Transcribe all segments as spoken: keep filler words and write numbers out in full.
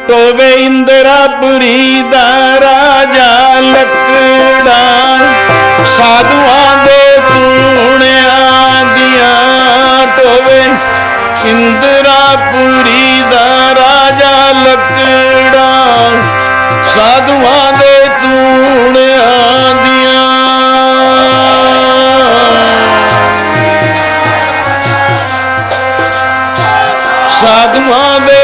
टोवे इंदिरापुरी दा राजा लकड़ा साधुआं दे तूणिया दिया टोवे इंदिरापुरी दा राजा लकड़ा साधुआं दे तूणिया दिया साधुआं दे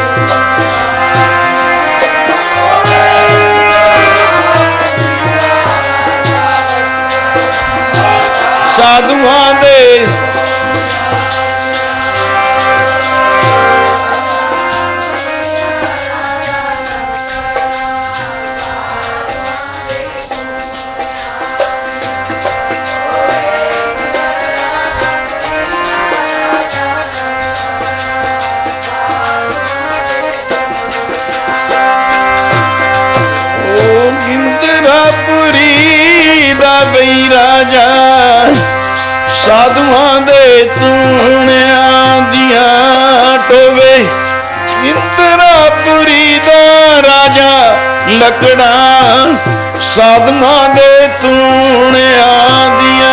साधुआं दे राजा साधुआं दे तूणिया दिया टोवे इंदिरापुरी दा राजा लकड़ा साधुआं दे तूणिया दिया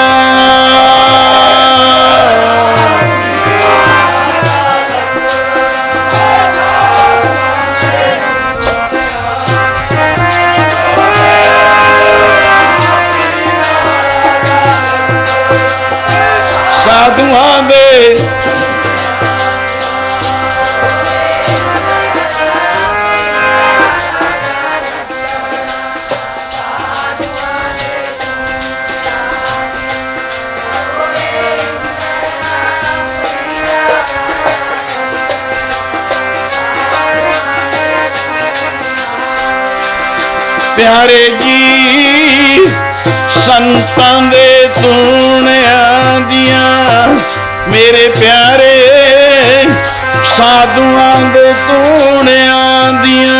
साधुआं दे प्यारे जी संतां दे तूणिया दिया मेरे प्यारे साधुआं दे तूणिया दिया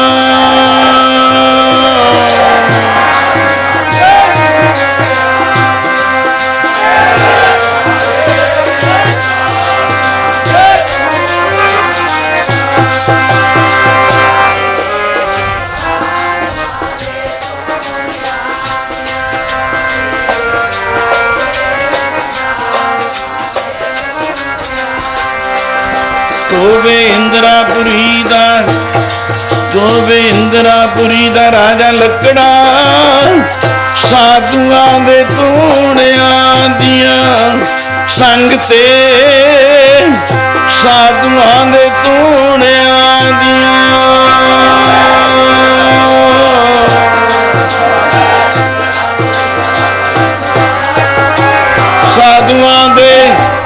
टोवे इंदिरापुरी दा टोवे इंदिरापुरी दा राजा लकड़ा साधुआं दे तूणिया दिया संग ते साधुआं दे तूणिया दिया साधुआं दे